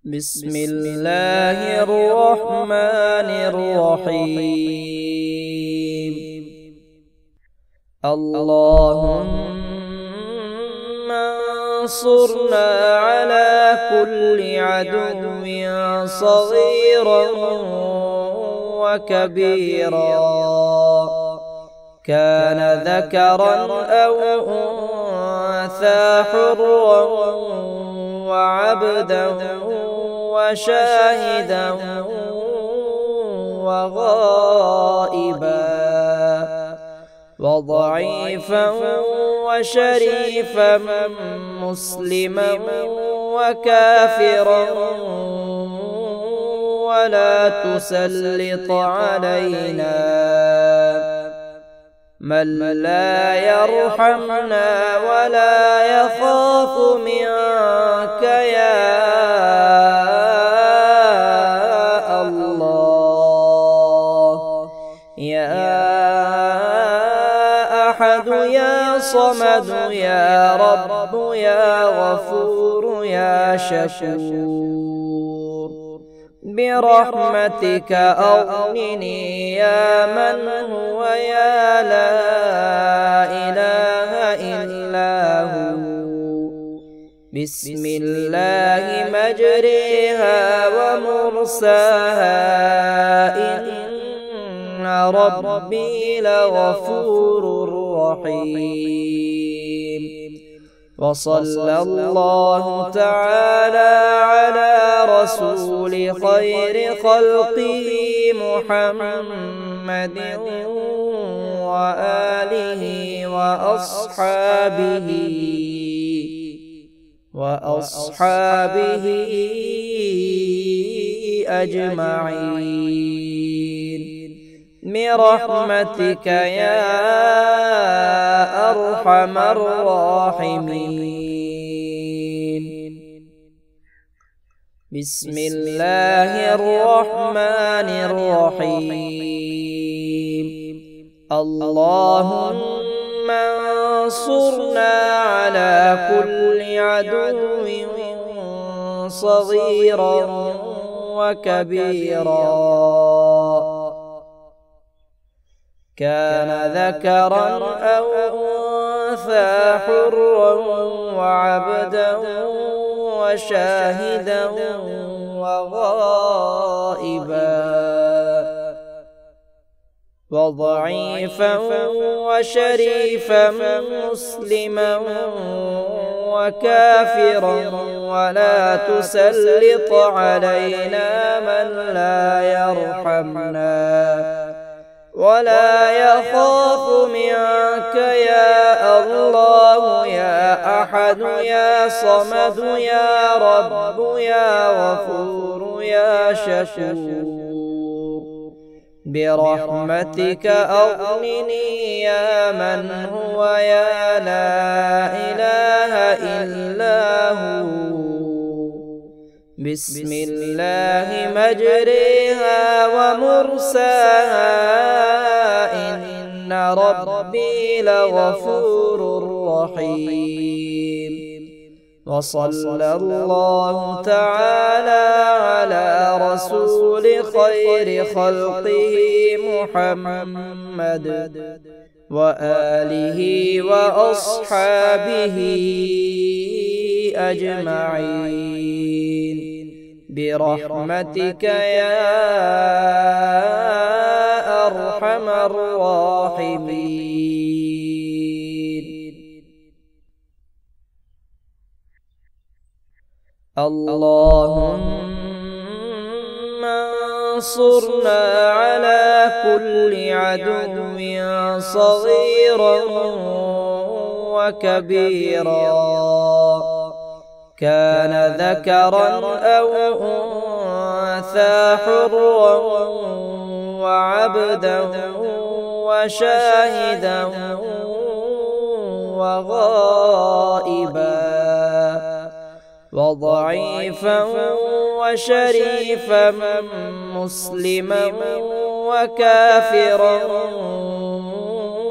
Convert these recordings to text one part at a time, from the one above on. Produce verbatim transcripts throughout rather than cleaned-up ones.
بسم الله الرحمن الرحيم. اللهم انصرنا على كل عدو صغيرا وكبيرا، كان ذكرا أو أنثى، حرا وعبدا وشاهدا وغائبا وضعيفا وشريفا، مسلما وكافرا، ولا تسلط علينا من لا يرحمنا ولا يخاف منك يا الله، يا أحد يا صمد يا رب يا غفور يا شكور، برحمتك أغنني يا من هو يا لا إله إلا هو. بسم الله مجريها ومرساها، إن ربي لغفور رحيم. وصلى الله تعالى على رسول خير خلقه محمد وآله وأصحابه وأصحابه أجمعين، برحمتك يا أرحم الراحمين. بسم الله الرحمن الرحيم. اللهم انصرنا على كل عدو صغيرا وكبيرا، كان ذكرا أو أنثى، حرا وعبدا وشاهدا وغائبا وضعيفا وشريفا، مسلما وكافرا، ولا تسلط علينا من لا يرحمنا ولا يخاف منك يا الله، يا أحد يا صمد يا رب يا غفور يا شكور، برحمتك أغنني يا من هو يا لا إله إلا هو. بسم الله مجريها ومرساها، إن ربي لغفور رحيم. وصلى الله تعالى على رسول خير خلقه محمد وآله وأصحابه أجمعين، برحمتك يا أرحم الراحمين. اللهم انصرنا على كل عدو صغيرا وكبيرا، كان ذكرا أو أنثى، حرا وعبدا وشاهدا وغائبا وضعيفا وشريفا، مسلما وكافرا،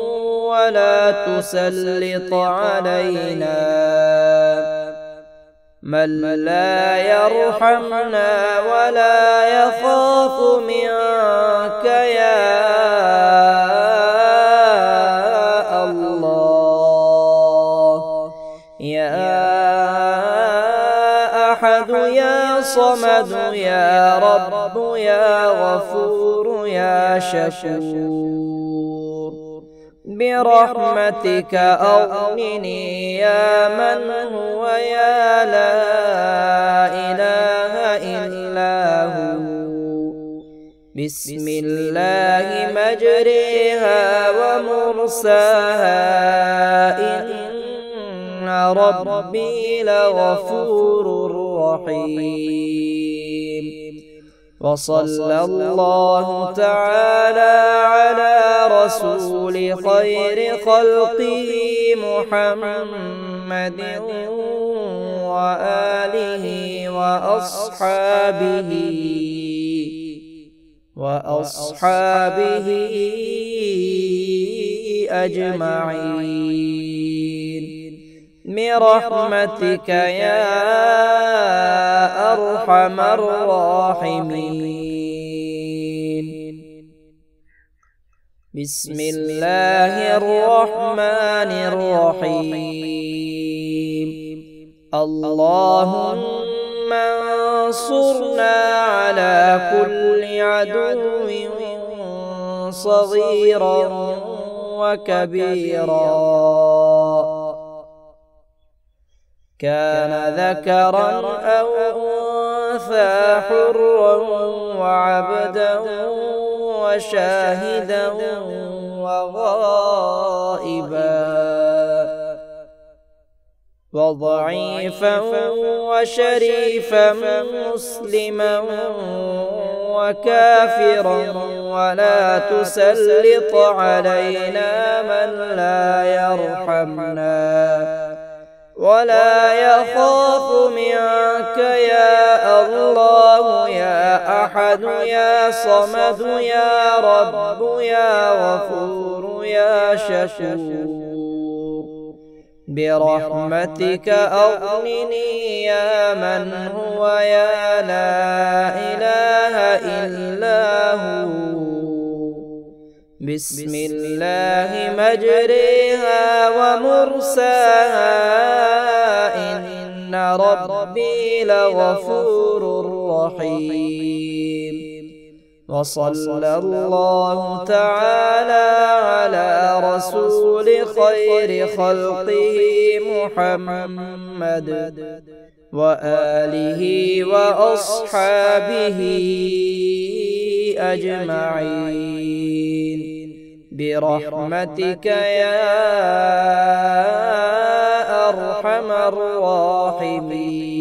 ولا تسلط علينا من لا يرحمنا ولا يخاف منك يا الله. يا أحد يا صمد يا رب يا غفور يا شكور، برحمتك أغنني يا من هو يا لا إله إلا هو. بسم الله مجريها ومرساها إن ربي لغفور رحيم. وصلى الله تعالى على رسول خير خلقه محمد وآله وأصحابه وأصحابه أجمعين برحمتك يا أرحم الراحمين. بسم الله الرحمن الرحيم. اللهم انصرنا على كل عدو صغيرا وكبيرا، كان ذكرا أو أنثى، حرا وعبدا وشاهدا وغائبا، وضعيفا وشريفا، مسلما وكافرا، ولا تسلط علينا من لا يرحمنا ولا يخاف منك يا الله. يا أحد يا صمد يا رب يا غفور يا شكور، برحمتك أغنني يا من هو يا لا إله إلا هو. بسم الله مجريها ومرساها إن ربي لغفور رحيم. وصلى الله تعالى على رسول خير خلقه محمد وآله وأصحابه أجمعين برحمتك يا أرحم الراحمين.